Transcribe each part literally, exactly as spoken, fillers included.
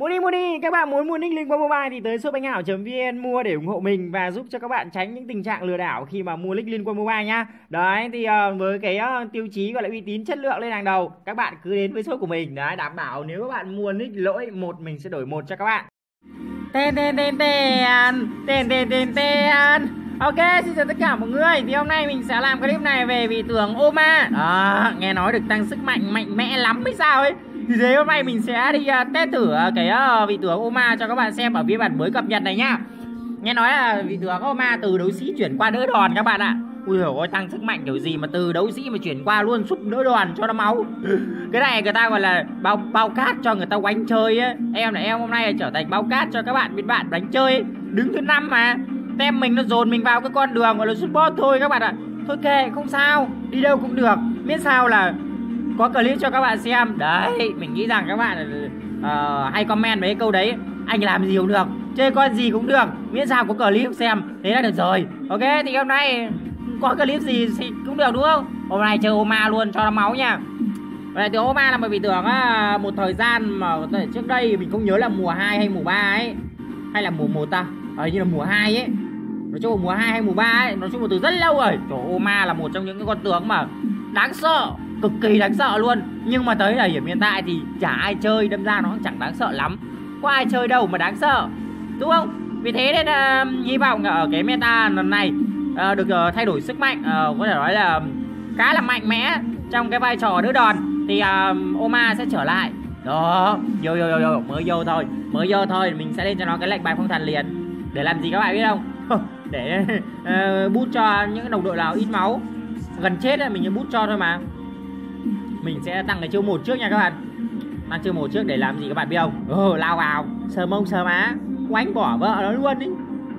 Mua đi mua đi, các bạn muốn mua nick link qua mobile thì tới shop anh hảo chấm vn mua để ủng hộ mình và giúp cho các bạn tránh những tình trạng lừa đảo khi mà mua nick link qua mobile nhá. Đấy thì uh, với cái uh, tiêu chí gọi là uy tín chất lượng lên hàng đầu, các bạn cứ đến với shop của mình. Đấy, đảm bảo nếu các bạn mua nick lỗi một mình sẽ đổi một cho các bạn. Tên tên tên tên tên tên tên tên. Ok, xin chào tất cả mọi người. Thì hôm nay mình sẽ làm clip này về vị tướng Oma. Đó, nghe nói được tăng sức mạnh mạnh mẽ lắm hay sao ấy. Thì thế hôm nay mình sẽ đi uh, test thử uh, cái uh, vị tướng Oma cho các bạn xem ở phiên bản mới cập nhật này nhá. Nghe nói là vị tướng Oma từ đấu sĩ chuyển qua đỡ đòn các bạn ạ. Ui dồi ôi, tăng sức mạnh kiểu gì mà từ đấu sĩ mà chuyển qua luôn súp đỡ đòn cho nó máu. Cái này người ta gọi là bao bao cát cho người ta quánh chơi ấy. Em là em hôm nay là trở thành bao cát cho các bạn biết bạn đánh chơi ấy. Đứng thứ năm mà tem mình nó dồn mình vào cái con đường gọi là support thôi các bạn ạ. Thôi kệ, không sao, đi đâu cũng được, miễn sao là có clip cho các bạn xem. Đấy, mình nghĩ rằng các bạn uh, hay comment mấy câu đấy. Anh làm gì cũng được, chơi con gì cũng được, miễn sao có clip xem, thế là được rồi. Ok, thì hôm nay có clip gì thì cũng được đúng không? Hôm nay chơi Oma luôn cho nó máu nha. Vậy thì Oma là một vị tướng uh, một thời gian mà trước đây mình không nhớ là mùa hai hay mùa ba ấy, hay là mùa một ta, ở như là mùa hai ấy. Nói chung là mùa hai hay mùa ba ấy, nói chung là từ rất lâu rồi. Trời, Oma là một trong những cái con tướng mà đáng sợ, cực kỳ đáng sợ luôn. Nhưng mà tới thời điểm hiện tại thì chả ai chơi, đâm ra nó cũng chẳng đáng sợ lắm. Có ai chơi đâu mà đáng sợ, đúng không? Vì thế nên uh, hy vọng ở cái meta lần này uh, được uh, thay đổi sức mạnh, uh, có thể nói là khá là mạnh mẽ trong cái vai trò đỡ đòn. Thì uh, Oma sẽ trở lại. Đó, vô vô vô mới vô thôi, mới vô thôi, mình sẽ lên cho nó cái lệnh bài phong thần liền. Để làm gì các bạn biết không? Để uh, bút cho những đồng đội nào ít máu, gần chết ấy, mình bút cho thôi mà. Mình sẽ tăng cái chiêu một trước nha các bạn. Tăng chiêu một trước để làm gì các bạn biết không? Ừ, lao vào, sờ mông sờ má, quánh bỏ vợ nó luôn đi.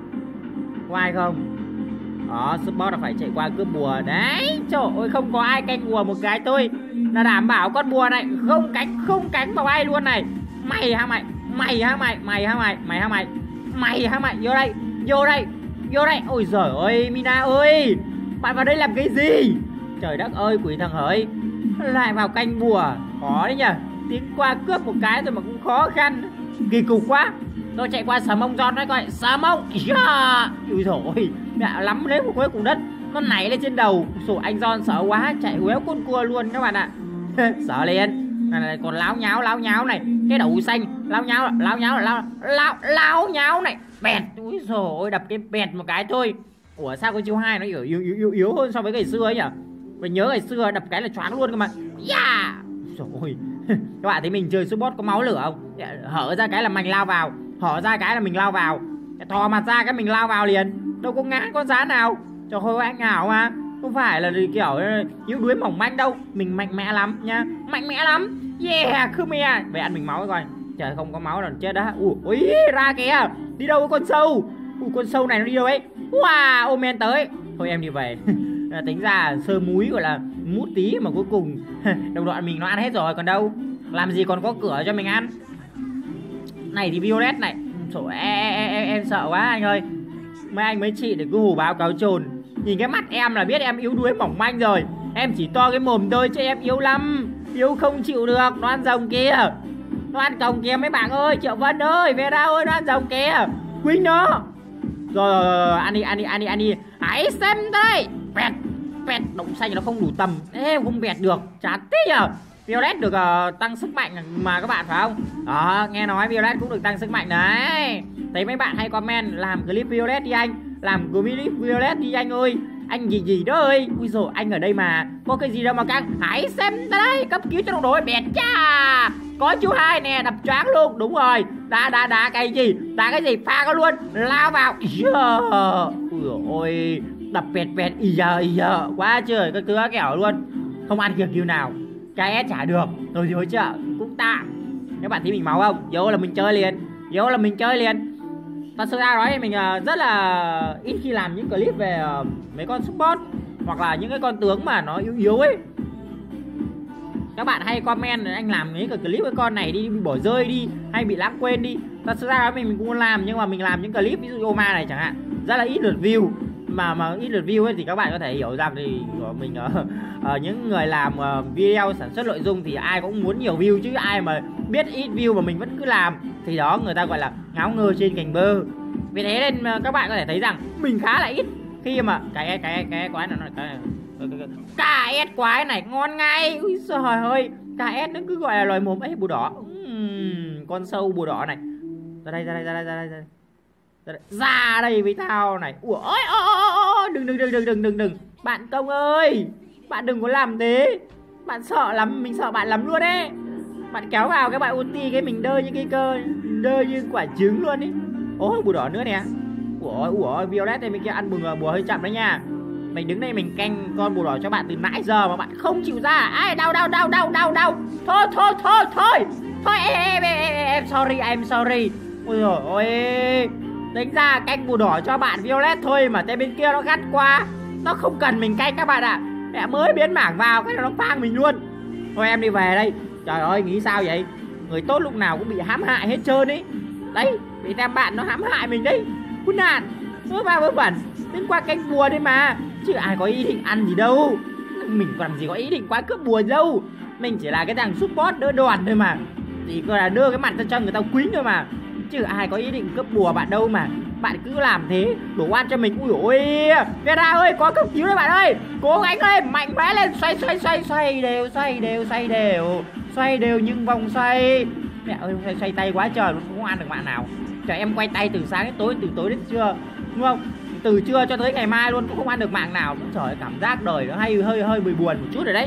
Có ai không? Đó, support là phải chạy qua cướp bùa. Đấy, trời ơi, không có ai canh bùa một cái thôi là đảm bảo con bùa này không cánh, không cánh vào ai luôn này. Mày hả mày, mày hả mày, mày hả mày, mày hả mày, mày hả mày, vô đây, vô đây, vô đây. Ôi giời ơi, Mina ơi, bạn vào đây làm cái gì? Trời đất ơi, quỷ thằng hỡi, lại vào canh bùa, khó đấy nhỉ. Tiến qua cướp một cái rồi mà cũng khó khăn, kỳ cục quá. Tôi chạy qua sờ mông John đấy coi, sờ mông, yeah. Ui dồi ôi, đã lắm lấy một cuối cùng đất, nó nảy lên trên đầu. Sổ anh John sợ quá, chạy quéo con cua luôn các bạn ạ. Sợ liền. Này, còn láo nháo, láo nháo này, cái đầu xanh, láo nháo, láo nháo, láo, láo, láo nháo này, bẹt. Ui dồi ôi, đập cái bẹt một cái thôi. Ủa sao cái chiêu hai nó yếu, yếu, yếu, yếu hơn so với ngày xưa ấy nhỉ? Mình nhớ ngày xưa đập cái là choáng luôn cơ mà. Yeah. Rồi các bạn thấy mình chơi support có máu lửa không? Hở ra cái là mình lao vào, hở ra cái là mình lao vào, thò mặt ra cái mình lao vào liền, đâu có ngã con giá nào. Trời ơi, anh Hảo mà không phải là kiểu yếu đuối mỏng manh đâu, mình mạnh mẽ lắm nha, mạnh mẽ lắm. Yeah, Khmer về ăn mình máu coi. Trời, không có máu là chết đó. Ui, ra kìa, đi đâu con sâu? Ui, con sâu này nó đi đâu ấy? Wow, Omen tới. Thôi em đi về. Tính ra sơ múi gọi là mút tí mà cuối cùng đồng đội mình nó ăn hết rồi còn đâu, làm gì còn có cửa cho mình ăn. Này thì Violet này, trời, em, em, em, em sợ quá anh ơi. Mấy anh mấy chị để cứ hù báo cáo trồn, nhìn cái mắt em là biết em yếu đuối mỏng manh rồi. Em chỉ to cái mồm thôi chứ em yếu lắm, yếu không chịu được. Nó ăn rồng kìa, nó ăn còng kìa mấy bạn ơi. Triệu Vân ơi, về ra ơi, nó ăn rồng kìa, quýnh nó. Rồi, rồi, ăn đi, ăn đi, ăn đi, ăn đi. Hãy xem đây. Bẹt, bẹt, động xanh nó không đủ tầm. Ê, không bẹt được, chán thế nhờ. Violet được uh, tăng sức mạnh mà các bạn phải không? Đó, nghe nói Violet cũng được tăng sức mạnh đấy. Thấy mấy bạn hay comment làm clip Violet đi anh, làm clip Violet đi anh ơi, anh gì gì đó ơi. Ui dồi, anh ở đây mà có cái gì đâu mà căng. Hãy xem đây, cấp cứu cho đồng đội. Bẹt cha, có chú hai nè, đập choáng luôn. Đúng rồi, đá đá đá cái gì, đá cái gì, pha có luôn, lao vào. Yeah. Ui dồi ôi, đập bẹt bẹt, ý giờ ý giờ quá trời, cái cứa kẻo luôn, không ăn kịp kiểu nào. Cái S chả được, rồi thì hỗ trợ cũng tạm. Các bạn thấy mình máu không? Vô là mình chơi liền, vô là mình chơi liền. Thật sự ra nói mình rất là ít khi làm những clip về mấy con support hoặc là những cái con tướng mà nó yếu yếu ấy. Các bạn hay comment anh làm mấy cái clip với con này đi, bị bỏ rơi đi, hay bị lãng quên đi. Thật sự ra nói mình, mình cũng muốn làm, nhưng mà mình làm những clip ví dụ Oma này chẳng hạn, rất là ít lượt view. mà mà ít lượt view ấy thì các bạn có thể hiểu rằng thì của mình ở, ở những người làm uh, video sản xuất nội dung thì ai cũng muốn nhiều view, chứ ai mà biết ít view mà mình vẫn cứ làm thì đó người ta gọi là ngáo ngơ trên cành bơ. Vì thế nên các bạn có thể thấy rằng mình khá là ít khi mà cái cái cái quái này cái ca ét quái này ngon ngay. Ui trời ơi, ca ét nó cứ gọi là loài mồm ấy bùa đỏ. Uhm, con sâu bùa đỏ này. Ra đây, ra đây, ra đây, ra đây, ra đây. Ra đây với tao này. Ủa ôi, ôi, đừng đừng đừng đừng đừng đừng đừng. Bạn Công ơi, bạn đừng có làm thế. Bạn sợ lắm, mình sợ bạn lắm luôn đấy. Bạn kéo vào cái bạn ulti cái mình đơ như cái cơ, đơ như quả trứng luôn ấy. Ôi bùa đỏ nữa nè. Ủa ủa Violet này mình kia ăn bùa bùa hơi chậm đấy nha. Mình đứng đây mình canh con bùa đỏ cho bạn từ nãy giờ mà bạn không chịu ra. Ai đau đau đau đau đau đau. Thôi thôi thôi thôi. Thôi em em em, em sorry em sorry. Ôi giời ơi. Tính ra canh bùa đỏ cho bạn Violet thôi mà tên bên kia nó gắt quá. Nó không cần mình canh các bạn ạ. Mẹ mới biến mảng vào cái nó phang mình luôn. Thôi em đi về đây. Trời ơi nghĩ sao vậy? Người tốt lúc nào cũng bị hãm hại hết trơn ấy. Đấy, bị tem bạn nó hãm hại mình đấy. Khốn nạn. Vớ va vớ vẩn. Đến qua canh bùa đấy mà. Chứ ai có ý định ăn gì đâu. Mình còn gì có ý định qua cướp bùa đâu. Mình chỉ là cái thằng support đỡ đoàn thôi mà. Chỉ có là đưa cái mặt cho người ta quýnh thôi mà. Chứ ai có ý định cướp bùa bạn đâu mà. Bạn cứ làm thế, đổ oan cho mình. Ui ôi, Vera ơi, có cấp cứu đấy bạn ơi. Cố gắng lên, mạnh mẽ lên. Xoay xoay xoay, xoay đều, xoay đều, xoay đều. Xoay đều những vòng xoay. Mẹ ơi, xoay, xoay tay quá trời, không ăn được bạn nào. Trời em quay tay từ sáng đến tối, từ tối đến trưa, đúng không? Từ trưa cho tới ngày mai luôn cũng không ăn được mạng nào. Trời, cảm giác đời nó hay hơi hơi bùi buồn một chút rồi đấy.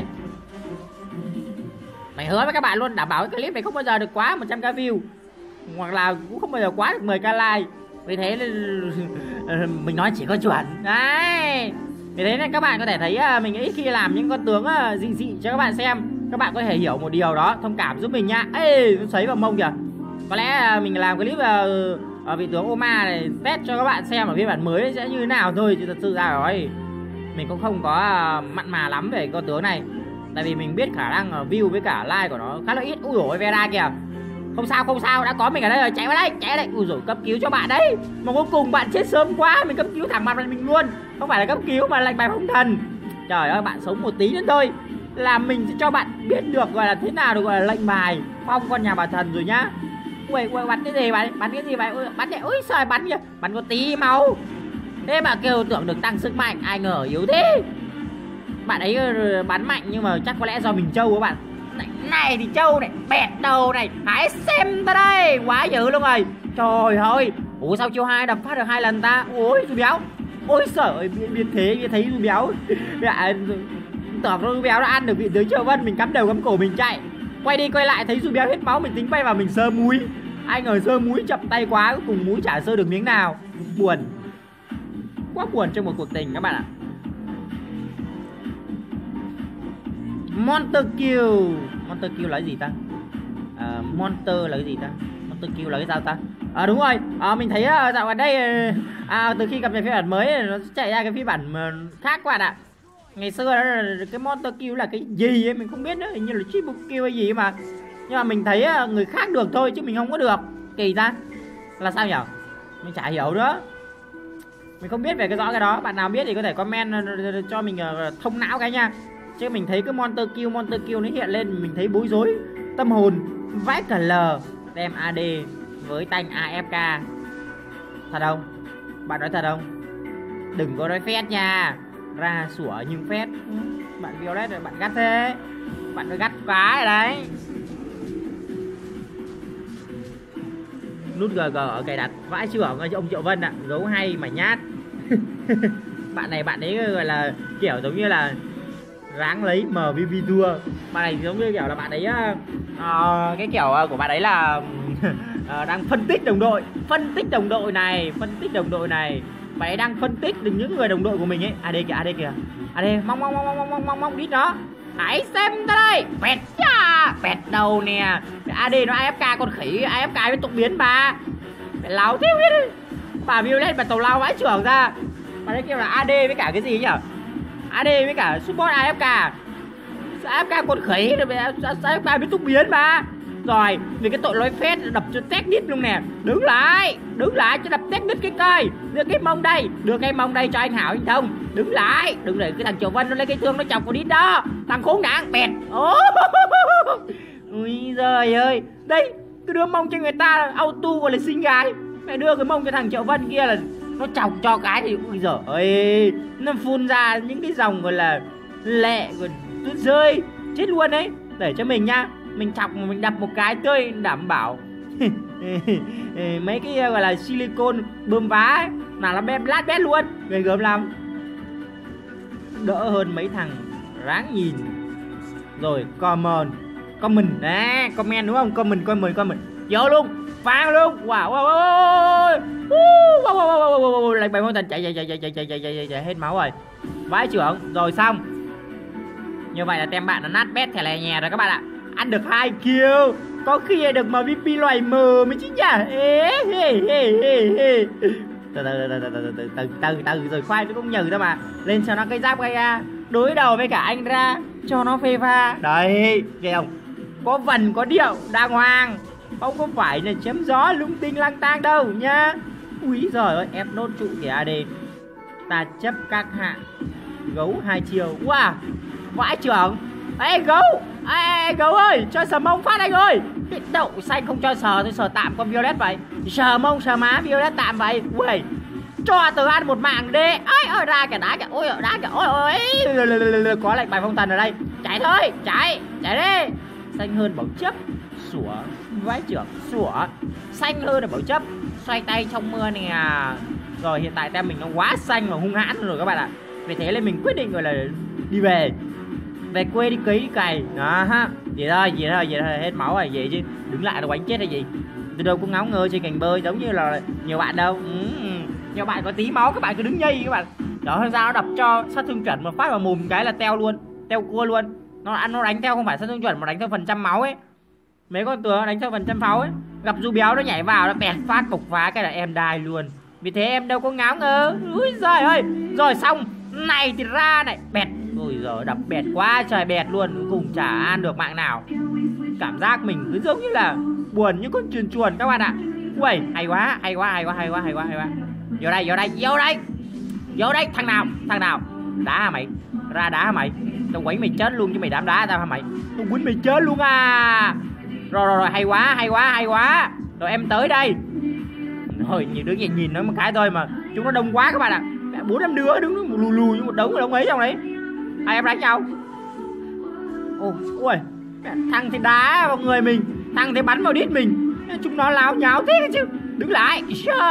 Mày hứa với các bạn luôn, đảm bảo cái clip này không bao giờ được quá một trăm k view, hoặc là cũng không bao giờ quá được mười k like. Vì thế nên mình nói chỉ có chuẩn đấy. Vì thế nên các bạn có thể thấy mình ít khi làm những con tướng dị dị cho các bạn xem. Các bạn có thể hiểu một điều đó, thông cảm giúp mình nha. Ê, nó sấy vào mông kìa. Có lẽ mình làm clip ở vị tướng Oma này test cho các bạn xem ở phiên bản mới sẽ như thế nào thôi. Chứ thật sự ra rồi mình cũng không có mặn mà lắm về con tướng này. Tại vì mình biết khả năng view với cả like của nó khá là ít. Ui dồi ôi, Vera kìa. Không sao không sao, đã có mình ở đây rồi, chạy vào đây, chạy vào đây. Ui dồi, cấp cứu cho bạn đấy. Mà cuối cùng bạn chết sớm quá, mình cấp cứu thẳng mặt mình luôn. Không phải là cấp cứu mà lệnh bài phong thần. Trời ơi, bạn sống một tí nữa thôi là mình sẽ cho bạn biết được gọi là thế nào được gọi là lệnh bài phong con nhà bà thần rồi nhá. Ui, ui, bắn cái gì bạn? Bắn cái gì bạn? Ui, bắn đấy, ui trời, bắn kìa. Bắn có tí máu. Thế mà kêu tưởng được tăng sức mạnh, ai ngờ yếu thế. Bạn ấy bắn mạnh nhưng mà chắc có lẽ do mình trâu các bạn. Này, này thì trâu này, bẹt đầu này, hãy xem ta đây. Quá dữ luôn rồi. Trời ơi. Ủa sao chiêu hai đập phát được hai lần ta? Ôi Du béo. Ôi trời ơi, biết thế biết thấy Du béo. Dạ, tưởng Du béo đã ăn được vị tướng Triệu Vân, mình cắm đầu cắm cổ mình chạy. Quay đi quay lại thấy Du béo hết máu, mình tính bay vào mình sơ múi. Ai ngờ sơ múi chậm tay quá, cuối cùng múi chả sơ được miếng nào. Buồn. Quá buồn trong một cuộc tình các bạn ạ. Monster Kill. Monster Kill là cái gì ta? À, Monster là cái gì ta? Monster Kill là cái sao ta? À đúng rồi, à, mình thấy uh, dạo gần đây à, từ khi cập nhật phiên bản mới nó chạy ra cái phiên bản khác các bạn ạ. Ngày xưa đó cái Monster Kill là cái gì ấy mình không biết nữa, hình như là Triple Kill hay gì mà. Nhưng mà mình thấy uh, người khác được thôi chứ mình không có được. Kỳ ta? Là sao nhỉ? Mình chả hiểu nữa. Mình không biết về cái rõ cái đó. Bạn nào biết thì có thể comment cho mình uh, thông não cái nha. Chứ mình thấy cái Monster Kill, Monster Kill nó hiện lên mình thấy bối rối tâm hồn vãi cả lờ. Đem a đê với tanh a ép ca. Thật không? Bạn nói thật không? Đừng có nói phét nha. Ra sủa nhưng phét. Bạn Violet rồi, bạn gắt thế. Bạn phải gắt quá rồi đấy. Nút giê giê ở cài đặt vãi trưởng ông Triệu Vân ạ. À. Gấu hay mà nhát. Bạn này bạn ấy gọi là kiểu giống như là ráng lấy em vê pê Tour. Bạn này giống như kiểu là bạn ấy uh, cái kiểu của bạn ấy là uh, đang phân tích đồng đội. Phân tích đồng đội này, phân tích đồng đội này. Bạn ấy đang phân tích được những người đồng đội của mình ấy. a đê kìa, a đê kìa. a đê mong mong mong mong mong mong mong đít đó. Hãy xem ta đây. Bẹt cha, bẹt đầu nè. a đê nó a ép ca con khỉ, a ép ca với tục biến bà. Mẹ láo thiếu biết. Bà Violet bà tàu lao vãi trưởng ra. Bạn ấy kêu là a đê với cả cái gì nhỉ? a đê với cả support a ép ca. a ép ca con khỉ rồi, a ép ca với túc biến mà. Rồi, vì cái tội lối phét đập cho tét đít luôn nè. Đứng lại, đứng lại cho đập tét đít cái coi. Đưa cái mông đây, đưa cái mông đây cho anh Hảo anh Thông. Đứng lại, đừng để cái thằng Triệu Vân nó lấy cái thương nó chọc vào đít đó. Thằng khốn nạn bẹt. Ui giời ơi. Đây, cứ đưa mông cho người ta auto gọi là xinh gái. Mẹ đưa cái mông cho thằng Triệu Vân kia là nó chọc cho cái thì ui giời ơi, nó phun ra những cái dòng gọi là lệ còn tuyết rơi chết luôn đấy. Để cho mình nha, mình chọc mà mình đập một cái tươi đảm bảo mấy cái gọi là silicon bơm vá ấy, là nó bem lát bét luôn, ghê gớm lắm. Đỡ hơn mấy thằng ráng nhìn. Rồi comment comment nè, comment đúng không? Comment comment comment vô luôn, phang luôn. Wow wow wow wow wow wow, lại bài môn thành chạy chạy chạy chạy chạy chạy chạy chạy chạy hết máu rồi. Vãi trưởng. Rồi xong. Như vậy là tem bạn nó nát bét thẻ lè nhè rồi các bạn ạ. Ăn được hai kill, có khi được em vê pê loài mờ mới chứ nhỉ. Ê hê hê hê hê. Từ từ từ từ từ từ từ từ từ rồi khoai nó cũng nhừ thôi mà. Lên cho nó cái giáp gây ra, đối đầu với cả anh ra cho nó phê pha. Đấy, nghe không? Có vần có điệu đàng hoàng, không có phải là chém gió lung tinh lang tang đâu nhá. Úi giời ơi, ép nốt trụ kìa a đê. Ta chấp các hạ. Gấu hai chiều. Wow, vãi trưởng. Ê gấu, ê gấu ơi, cho sờ mông phát anh ơi. Cái đậu xanh không cho sờ, tôi sờ tạm con Violet vậy. Sờ mông sờ má Violet tạm vậy. Ui, cho tớ ăn một mạng đi. Ôi ôi ra kìa, đá kìa, ôi đá kìa, ôi ôi. Có lệnh bài phong thần ở đây. Chạy thôi, chạy, chạy đi. Xanh hơn bảo chấp, sủa, vãi trưởng, sủa. Xanh hơn là bảo chấp, xoay tay trong mưa nè. Rồi hiện tại tem mình nó quá xanh và hung hãn rồi các bạn ạ. Vì thế nên mình quyết định gọi là đi về. Về quê đi cấy đi cày. Đó ha. Vậy thôi, vậy thôi, vậy thôi, hết máu rồi vậy chứ. Đứng lại nó quánh chết hay gì. Tôi đâu có ngáo ngơ trên cành bơi giống như là nhiều bạn đâu. Ừ. Nhiều bạn có tí máu các bạn cứ đứng nhây các bạn. Đó ra nó đập cho sát thương chuẩn một phát vào mồm cái là teo luôn, teo cua luôn. Nó ăn nó đánh theo không phải sát thương chuẩn mà đánh theo phần trăm máu ấy. Mấy con tướng đánh theo phần trăm pháo ấy. Gặp du béo nó nhảy vào nó bẹt phát cục phá cái là em đài luôn. Vì thế em đâu có ngáo ngơ. Úi giời ơi. Rồi xong. Này thì ra này bẹt. Ôi giời đập bẹt quá trời bẹt luôn. Cùng chả ăn được mạng nào. Cảm giác mình cứ giống như là buồn như con chuồn chuồn các bạn ạ. Ui hay quá hay quá hay quá hay quá hay quá hay quá. Vô đây vô đây vô đây. Vô đây thằng nào thằng nào. Đá hả mày. Ra đá hả mày. Tao quấy mày chết luôn chứ mày dám đá tao hả mày. Tao quýnh mày chết luôn à. Rồi rồi rồi hay quá hay quá hay quá. Rồi em tới đây. Rồi nhiều đứa nhìn nhìn nó một cái thôi mà chúng nó đông quá các bạn ạ. Bốn năm đứa đứng lù lù như một đống một đống ấy trong đấy. Hai em đánh nhau. Ồ, ui, thằng thì đá vào người mình, thằng thì bắn vào đít mình. Chúng nó láo nháo thế chứ. Đứng lại.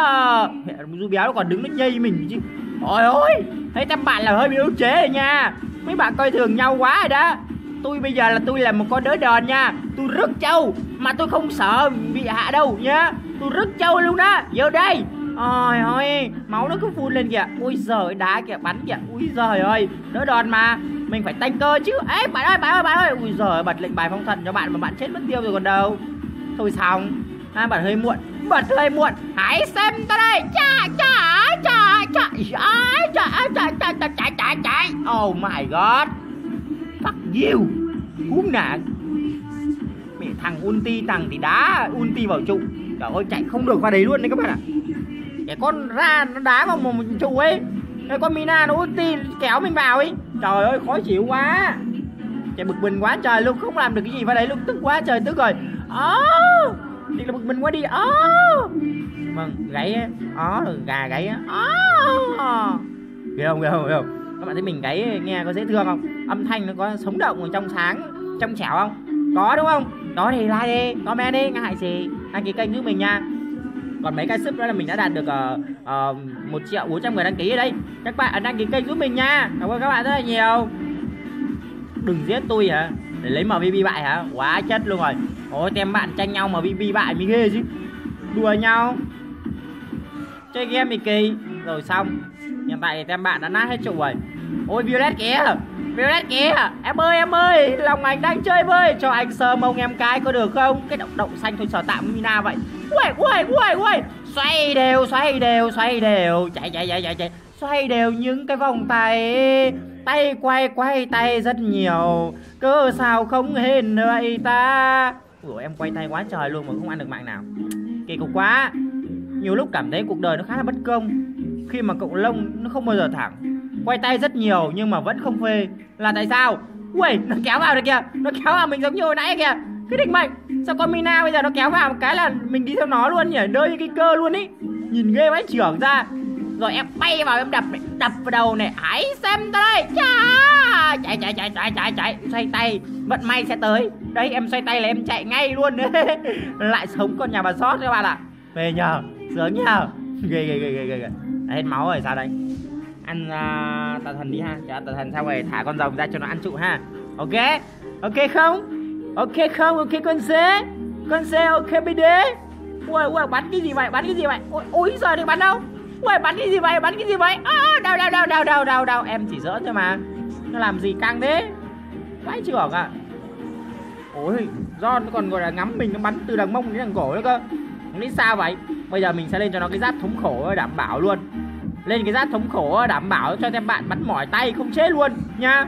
Du béo nó còn đứng nó nhây mình chứ. Ôi ôi, thấy tem bạn là hơi bị ức chế rồi nha. Mấy bạn coi thường nhau quá rồi đó. Tôi bây giờ là tôi là một con đỡ đòn nha. Tôi rất trâu mà tôi không sợ bị hạ đâu nhá. Tôi rất trâu luôn đó. Vô đây. Ôi ôi, máu nó cứ phun lên kìa. Ui giời đá kìa, bắn kìa. Ui giời ơi, đỡ đòn mà. Mình phải tanh cơ chứ. Ê bạn ơi, bạn ơi, bạn ơi. Ui giời, bật lệnh bài phong thần cho bạn mà bạn chết mất tiêu rồi còn đâu. Thôi xong. À, bật hơi muộn. Bật hơi muộn. Hãy xem ta đây. Chà chà chà chà chà chà chà chà chà chà chà. Oh my god. Fuck you. Cúm nạn. Mẹ thằng ulti, thằng thì đá ulti vào trụ. Trời ơi chạy không được qua đấy luôn đấy các bạn ạ. Cái con ra nó đá vào một trụ ấy. Cái con Mina nó ulti kéo mình vào ấy. Trời ơi khó chịu quá. Chạy bực mình quá trời luôn, không làm được cái gì vào đấy luôn, tức quá trời tức rồi. Ơ thì là bực mình quá đi. Ơ vâng gáy á. Ó gà gáy á. Ó ghê không ghê không ghê không. Các bạn thấy mình gáy nghe có dễ thương không? Âm thanh nó có sống động ở trong sáng trong trẻo không? Có đúng không? Có thì like đi, comment đi, ngại gì. Đăng ký kênh giúp mình nha. Còn mấy cái sub đó là mình đã đạt được uh, uh, một triệu bốn trăm người đăng ký ở đây. Các bạn đăng ký kênh giúp mình nha. Cảm ơn các bạn rất là nhiều. Đừng giết tôi hả? Để lấy em vê pê bại hả? Quá chất luôn rồi. Ôi tem bạn tranh nhau em vê pê bại mới ghê chứ. Đùa nhau. Chơi game thì kỳ. Rồi xong. Hiện tại tem bạn đã nát hết trụ rồi. Ôi Violet kìa. Violet kìa. Em ơi em ơi, lòng anh đang chơi với. Cho anh sờ mông em cái có được không? Cái động động xanh thôi sờ tạm Mina vậy. Ui ui ui ui. Xoay đều xoay đều xoay đều. Chạy chạy chạy chạy chạy. Xoay đều những cái vòng tay. Tay quay quay tay rất nhiều. Cơ sao không hên vậy ta. Ủa em quay tay quá trời luôn mà không ăn được mạng nào. Kỳ cục quá. Nhiều lúc cảm thấy cuộc đời nó khá là bất công. Khi mà cọng lông nó không bao giờ thẳng. Quay tay rất nhiều nhưng mà vẫn không phê. Là tại sao? Ui, nó kéo vào được kìa. Nó kéo vào mình giống như hồi nãy kìa. Cái định mệnh. Sao con Mina bây giờ nó kéo vào một cái là mình đi theo nó luôn nhỉ? Đơi như cái cơ luôn ý. Nhìn ghê vãi trưởng ra. Rồi em bay vào em đập này, đập vào đầu này. Hãy xem đây. Chà. Chạy chạy chạy chạy chạy chạy. Xoay tay. Vận may sẽ tới. Đấy em xoay tay là em chạy ngay luôn. Lại sống con nhà bà sót các bạn ạ. Về nhờ. Sướng nhờ. Ghê ghê ghê ghê ghê. Hết máu rồi sao đây? Ăn uh, tà thần đi ha. Cho tà thần xong rồi thả con rồng ra cho nó ăn trụ ha. Ok. Ok không? Ok không? Ok con C. Con C ok bê đê. Ui ui bắn cái gì vậy? Bắn cái gì vậy? Ôi, ôi giờ được bắn đâu? Ui bắn cái gì vậy? Bắn cái gì vậy? À, đau đau đau đau đau đau đau. Em chỉ giỡn thôi mà. Nó làm gì căng thế? Vãi trưởng à. Ôi do nó còn gọi là ngắm mình, nó bắn từ đằng mông đến đằng cổ nữa cơ. Không biết sao vậy. Bây giờ mình sẽ lên cho nó cái giáp thống khổ đảm bảo luôn. Lên cái giáp thống khổ đảm bảo cho thêm bạn bắn mỏi tay không chết luôn nha.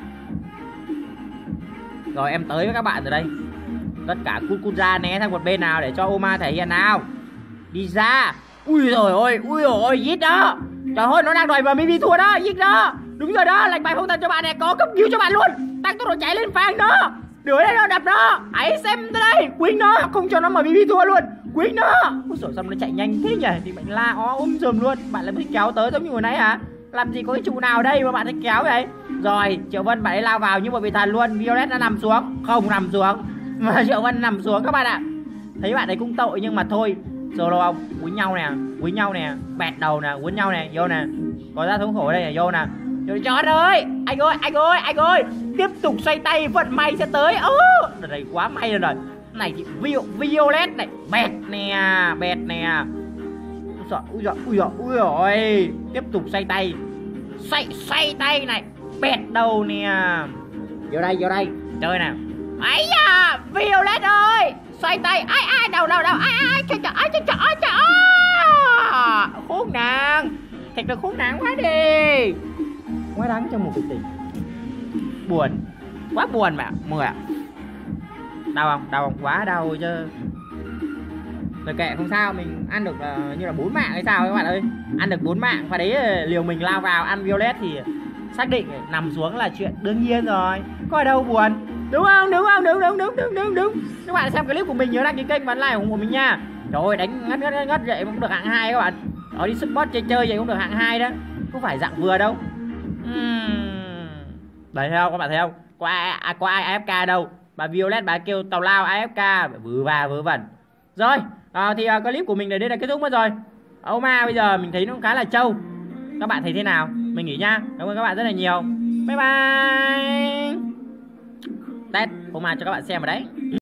Rồi em tới với các bạn rồi đây. Tất cả cút cút ra né sang một bên nào để cho Oma thể hiện nào. Đi ra. Ui rồi ôi, ui rồi ôi, giết đó. Trời ơi nó đang đòi vào Mimi thua đó, giết đó. Đúng rồi đó, lệnh bài phong thần cho bạn này, có cấp cứu cho bạn luôn. Tăng tốc độ chạy lên phang đó. Đuổi đây nó đập nó. Hãy xem tới đây, quýnh nó, không cho nó mà Mimi thua luôn. Quýnh nó. Ui rồi sao nó chạy nhanh thế nhỉ? Thì bạn la ó um sùm luôn. Bạn lại thích kéo tới giống như hồi nãy hả? Làm gì có cái trụ nào đây mà bạn thích kéo vậy? Rồi, Triệu Vân bạn ấy lao vào như một vị thần luôn. Violet đã nằm xuống, không nằm xuống. Mà Triệu Vân nằm xuống các bạn ạ. Thấy bạn ấy cũng tội nhưng mà thôi. Solo không? Quýnh nhau nè, quýnh nhau nè, bẹt đầu nè, quýnh nhau nè, vô nè. Có ra thống khổ đây nè, vô nè. Trời ơi, anh ơi, anh ơi, anh ơi. Tiếp tục xoay tay, vận may sẽ tới. Ơ, đợt này quá may rồi rồi. Này thì Violet này, bẹt nè, bẹt nè. Ui giời, ui giời, ui giời, ui giời. Tiếp tục xoay tay. Xoay, xoay tay này, bẹt đầu nè. Vô đây, vô đây, chơi nè. Ấy da, Violet ơi. Xoay tay, ai ai, đầu đầu đầu, ai ai, trời trời, ai trời trời, ai trời. Khốn nạn. Thật là khốn nạn quá đi. Quá đáng cho một cuộc tình. Buồn. Quá buồn mà, mười ạ. Đau không? Đau không? Quá đau chứ. Rồi kệ không sao, mình ăn được uh, như là bốn mạng hay sao các bạn ơi. Ăn được bốn mạng và đấy liều mình lao vào ăn Violet thì xác định nằm xuống là chuyện đương nhiên rồi. Có ở đâu buồn. Đúng không? Đúng không? Đúng đúng đúng đúng đúng đúng. Các bạn xem clip của mình nhớ đăng ký kênh và like ủng hộ mình nha. Trời ơi đánh ngất ngất ngất vậy cũng được hạng hai các bạn. Đó đi support chơi chơi vậy cũng được hạng hai đó. Không phải dạng vừa đâu. Uhm. Đấy thấy không các bạn thấy không? Có ai à, có ai a ép ca đâu. Bà Violet bà kêu tào lao a ép ca vớ va vớ vẩn. Rồi, à, thì uh, clip của mình đến đây là kết thúc mất rồi. Oma bây giờ mình thấy nó cũng khá là trâu. Các bạn thấy thế nào? Mình nghỉ nha. Cảm ơn các bạn rất là nhiều. Bye bye. Test Oma cho các bạn xem vào đấy.